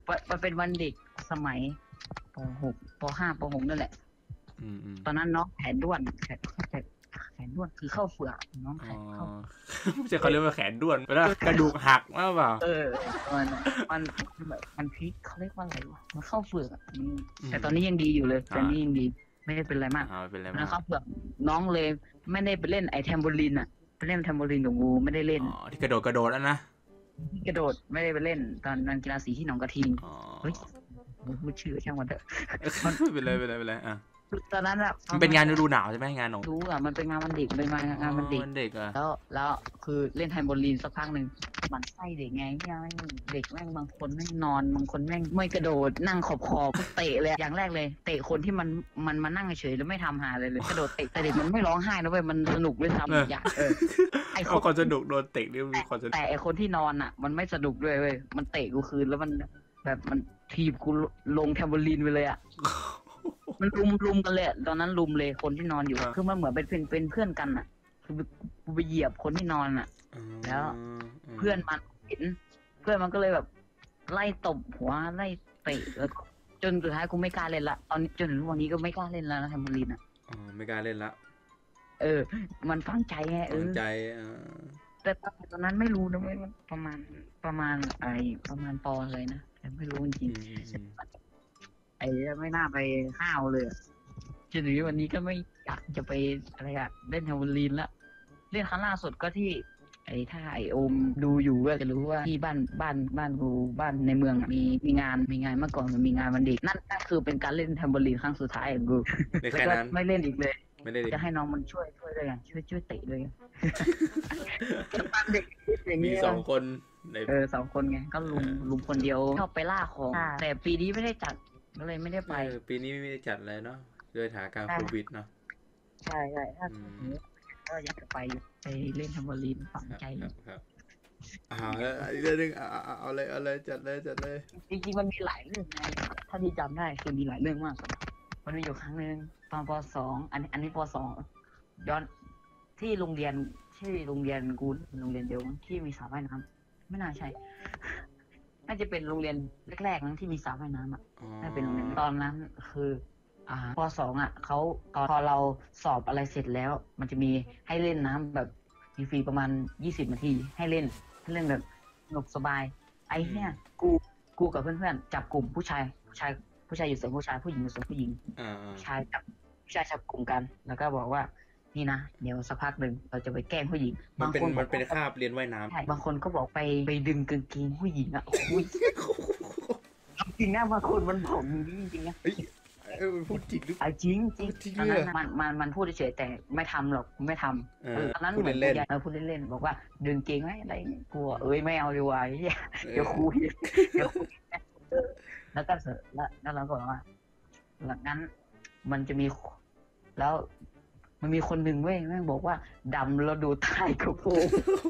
มันเป็นวันเด็กสมัยป .6 ป .5 ป .6 นั่นแหละตอนนั้นน้องแขนด้วนแขนด้วนคือเข้าเฟือกน้องแขนเข้าไม่ใช่เขาเรียกว่าแขนด้วนแล้วกระดูกหักมากเปล่ามันพลิกเขาเรียกว่าอะไรวะมันเข้าเฟือกแต่ตอนนี้ยังดีอยู่เลยตอนนี้ยังดีไม่ได้เป็นอะไรมากแล้วเข้าเฟือกน้องเลยไม่ได้ไปเล่นไอแทมโบลินอะไปเล่นแทมโบลินกับงูไม่ได้เล่นที่กระโดดแล้วนะกระโดดไม่ได้ไปเล่นตอนนั้นกีฬาสีที่หนองกระทิงเฮ้ยพูดชื่อช่างมันเถอะเป็นไรตอนนั้นอะมันเป็นงานฤดูหนาวใช่ไหมงานหนองรู้อะมันเป็นงานวันเด็กเป็นงานวันเด็กอะแล้วคือเล่นไทมโบลีนสักพักหนึ่งมันไส้เด็กไงเด็กแม่งบางคนแม่งนอนบางคนแม่งไม่กระโดดนั่งขอบก็เตะเลยอย่างแรกเลยเตะคนที่มันมานั่งเฉยแล้วไม่ทำหาเลยกระโดดเตะแต่เด็กมันไม่ร้องไห้นะเว้ยมันสนุกด้วยซ้ำอย่างไอ้คนสนุกโดนเตะนี่มีคนสนุกแต่ไอ้คนที่นอนอะมันไม่สนุกด้วยเว้ยมันเตะกูคืนแล้วมันแบบมันทีบกูลงแทมโบลีนไปเลยอะมันลุมกันเลยตอนนั้นลุมเลยคนที่นอนอยู่คือมันเหมือนเป็นเพื่อนกันอ่ะคือกูไปเหยียบคนที่นอนอ่ะแล้วเพื่อนมันเห็นเพื่อนมันก็เลยแบบไล่ตบหัวไล่เตะแล้วจนสุดท้ายกูไม่กล้าเล่นละตอนนี้จนถึงวันนี้ก็ไม่กล้าเล่นแล้วนะแทมโบลีนอ่ะไม่กล้าเล่นละมันฝังใจไงฝังใจแต่ตอนนั้นไม่รู้นะว่าประมาณประมาณป.เลยนะแต่ไม่รู้จริงไม่น่าไปห้าวเลยจนถึงวันนี้ก็ไม่อยากจะไปอะไรอะเล่นแทมโบลีนละเล่นครั้งล่าสุดก็ที่ถ้าโอมดูอยู่ก็จะรู้ว่าที่บ้านกูบ้านในเมืองมีงานเมื่อก่อนมันมีงานวันเด็กนั่นคือเป็นการเล่นแทมโบลีนครั้งสุดท้ายของกูแล้วก็ไม่เล่นอีกเลยจะให้น้องมันช่วยเลยช่วยเตะเลยตั้งเด็กอย่างนี้มี2 คน 2 คนไงก็ลุมคนเดียวชอบไปล่าของแต่ปีนี้ไม่ได้จัดก็เลยไม่ได้ไปปีนี้ไม่ได้จัดเลยเนาะด้วยสถานการณ์โควิดเนาะใช่ถ้าก็อยากจะไปเล่นแทมโบลีนฝังใจครับอีกเรื่องนึงเอาเลยจัดเลยจริงๆมันมีหลายเรื่องไงถ้าที่จำได้คือมีหลายเรื่องมากมันมีอยู่ครั้งนึงตอนป.2อันนี้ป.2ย้อนที่โรงเรียนกูโรงเรียนเดียวที่มีสระว่ายน้ำไม่น่าใช่น่าจะเป็นโรงเรียนแรกๆนั้นที่มีสระว่ายน้ำอ่ะน่าเป็นโรงเรียนตอนนั้นคือป.2อ่ะเขาพอเราสอบอะไรเสร็จแล้วมันจะมีให้เล่นน้ำแบบฟรีๆประมาณ20 นาทีให้เล่นแบบสนุกสบายไอ้เนี่ยกูกับเพื่อนๆจับกลุ่มผู้ชายอยู่ส่วนผู้ชายผู้หญิงอยู่ส่วนผู้หญิงผู้ชายจับกลุ่มกันแล้วก็บอกว่านี่นะเดี๋ยวสักพักหนึ่งเราจะไปแกล้งผู้หญิงบางคนมันเป็นคาบเรียนว่ายน้ำบางคนก็บอกไปดึงกางเกงผู้หญิงอ่ะจริงนะบางคนมันบอกจริงๆนะพูดจริงหรือจริงตอนนั้นมันพูดเฉยแต่ไม่ทำหรอกไม่ทำตอนนั้นเหมือนพูดเล่นบอกว่าดึงเกงไว้อะไรกลัวไม่เอาดีกว่าเดี๋ยวคุยแล้วก็เสร็จแล้วเราก็บอกว่าหลังนั้นมันจะมีแล้วมันมีคนหนึ่งเว้ยแม่งบอกว่าดำแล้วดูใต้กระโปรง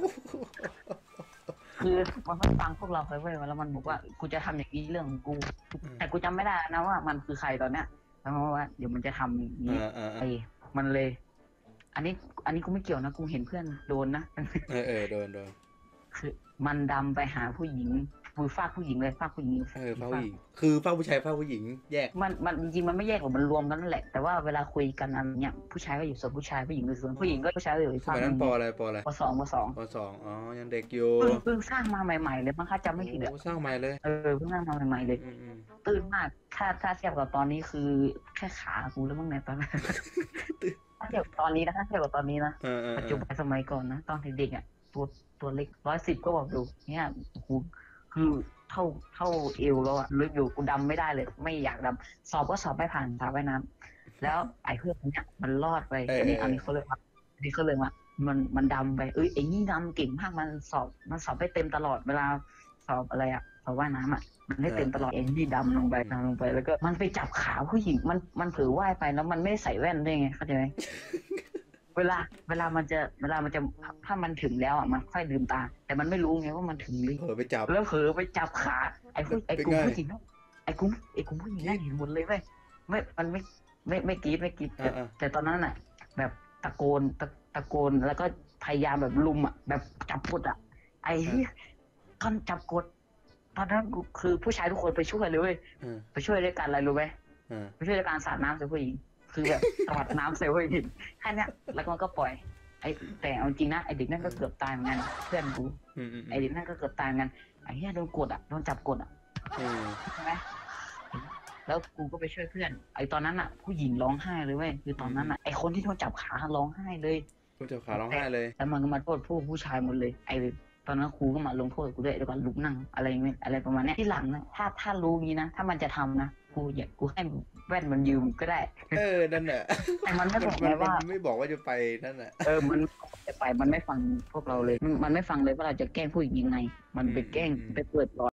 คือมันฟังพวกเราไปเว้ยแล้วมันบอกว่ากูจะทำอย่างนี้เรื่องของกูแต่กูจำไม่ได้นะว่ามันคือใครตอนเนี้ยเพราะว่าเดี๋ยวมันจะทำอย่างนี้มันเลยอันนี้กูไม่เกี่ยวนะกูเห็นเพื่อนโดนนะโดนคือมันดำไปหาผู้หญิงมือฟาดผู้หญิงเลยฟาดผู้หญิงฟาดผู้หญิงคือฟาดผู้ชายฟาดผู้หญิงแยกมันจริงๆมันไม่แยกหรอกมันรวมกันนั่นแหละแต่ว่าเวลาคุยกันอะไรเงี้ยผู้ชายก็อยู่ส่วนผู้ชายผู้หญิงอยู่ส่วนผู้หญิงก็ผู้ชายอยู่อีกฝั่งนึงป.อะไรป.2 อ๋อยังเด็กอยู่เพิ่งสร้างมาใหม่ๆเลยมั้งคะจำไม่ผิดสร้างใหม่เลยเพิ่งสร้างมาใหม่ๆเลยตื่นมากถ้าเทียบกับตอนนี้คือแค่ขากูแล้วมั้งในตอนนั้นถ้าเทียบตอนนี้นะปัจจุบันสมัยก่อนนะตอนเด็กๆอ่ะตัวเล็ก110ก็บอกดูเนี่ยคือเท่าเอวแล้วอ่ะลึกอยู่กูดำไม่ได้เลยไม่อยากดำสอบก็สอบไม่ผ่านสาวว่ายน้ำแล้วไอ้เพื่อนเนี่ยมันรอดไปอันนี้เขาเลยว่ามันดำไปไอ้นี่ดำเก่งมากมันสอบได้เต็มตลอดเวลาสอบอะไรอ่ะสอบว่ายน้ำอ่ะมันได้เต็มตลอดไอ้นี่ดำลงไปแล้วก็มันไปจับขาผู้หญิงมันเผลอว่ายไปแล้วมันไม่ใส่แว่นได้ไงเข้าใจไหมเวลามันจะถ้ามันถึงแล้วอ่ะมันค่อยลืมตาแต่มันไม่รู้ไงว่ามันถึงหรือเผลอไปจับขาไอ้กลุ่มผู้หญิงไอ้กลุ่มผู้หญิงนั่นเห็นหมดเลยเว้ยมันไม่กรี๊ดแต่ตอนนั้นอ่ะแบบตะโกนแล้วก็พยายามแบบลุมอ่ะแบบจับกดอ่ะไอ้ก่อนจับกดตอนนั้นกูคือผู้ชายทุกคนไปช่วยเลยเว้ยไปช่วยด้วยกันอะไรรู้ไหมไปช่วยด้วยการสาดน้ำใส่ผู้หญิงคือแบบสาดน้ำใส่ผู้หญิงแค่นี้แล้วมันก็ปล่อยแต่เอาจริงนะไอเด็กนั่นก็เกือบตายเหมือนกันเพื่อนกูไอเด็กนั่นก็เกือบตายเหมือนกันไอ้เหี้ยโดนกดโดนจับกดใช่ไหมแล้วกูก็ไปช่วยเพื่อนไอตอนนั้นผู้หญิงร้องไห้เลยเว้ยคือตอนนั้นไอคนที่โดนจับขาร้องไห้เลยโดนจับขาร้องไห้เลยแล้วมันก็มาโทษผู้ชายหมดเลยตอนนั้นครูก็มาลงโทษกูด้วยแล้วก็ลุกนั่งอะไรเงี้ยอะไรประมาณนี้ที่หลังนะถ้ารู้งี้นะถ้ามันจะทำนะกูให้แว่นมันยืมก็ได้นั่นแหละแต่มันไม่บอกเลยว่าไม่บอกว่าจะไปนั่นแหละมันจะไปมันไม่ฟังพวกเราเลยมันไม่ฟังเลยว่าเราจะแกล้งผู้หญิงยังไงมันไปแกล้งไปเปิดรอย